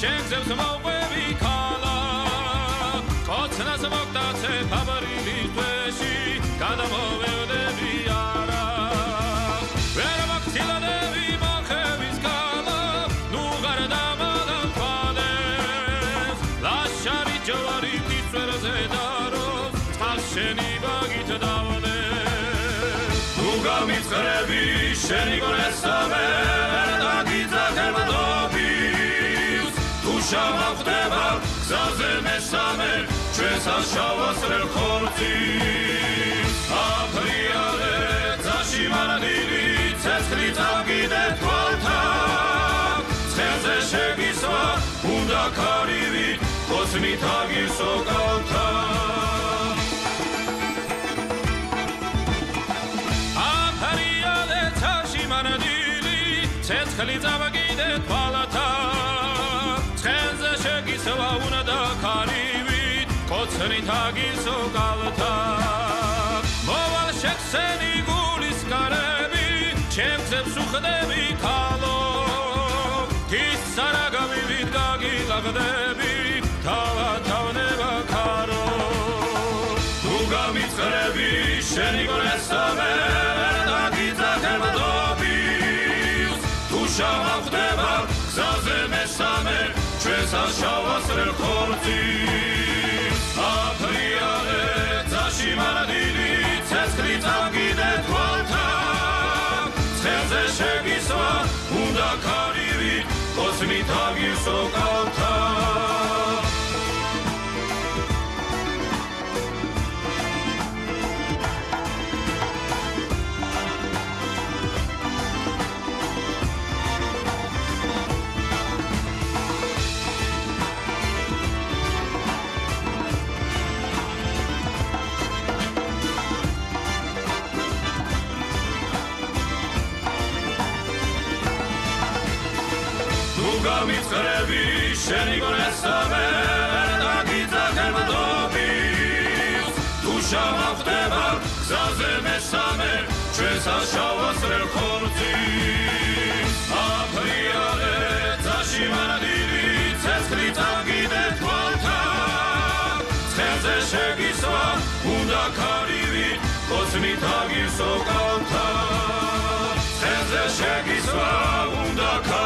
შენგზებს მოყვები ქალა კოცნას მოგდაცე ფაბრილის თვეში გადამოვედები არა ვერ მოგცილადები მოხების გალა ნუ გარდა მაგამფანებს ლაშარი ჯვარი თითვერზე დარობს წყალს შენი ბაგით დავდებს თუ გამიწყრები შენი გონესამე შავახდება გზაზე მესამე ჩვენს შავასრელ ხორცის აფრიალე ძაში მანადილი ცეცხლი წავგიდე თვალთა ცხენზე შეგისვა უნდა ქარივი კოსმით აგირსო კალთა აფრიალე ძაში მანადილი ცეცხლი წავგიდე თვალთა ცხენზე შეგისვა უნდა ქარივით კოცნით აგირსო კალთა მოვალ შექსენი გულის კარები ჩემგზებს უხდები ქალო ის სარაგავივით გაგილაღდები თავათავნება ქარო თუ გამიწყრები შენი გონესამე დაგიძახებდობის თუ შავახდება გზაზე მესამე ჩვენს შავასრელ ხორცის აფრიალე ძაში მანადილი ცეცხლი წავგიდე თვალთა ცხენზე შეგისვა უნდა ქარივი კოსმით აგირსო კალთა გამიწყრები შენი გონესამე დაგიძახებდობის თუ შავახდება გზაზე მესამე ჩვენს შავასრელ ხორცის აფრიალე ძაში მანადილი ცეცხლი წავგიდე თვალთა ცხენზე შეგისვა უნდა ქარივი კოსმით აგირსო კალთა ცხენზე შეგისვა უნდა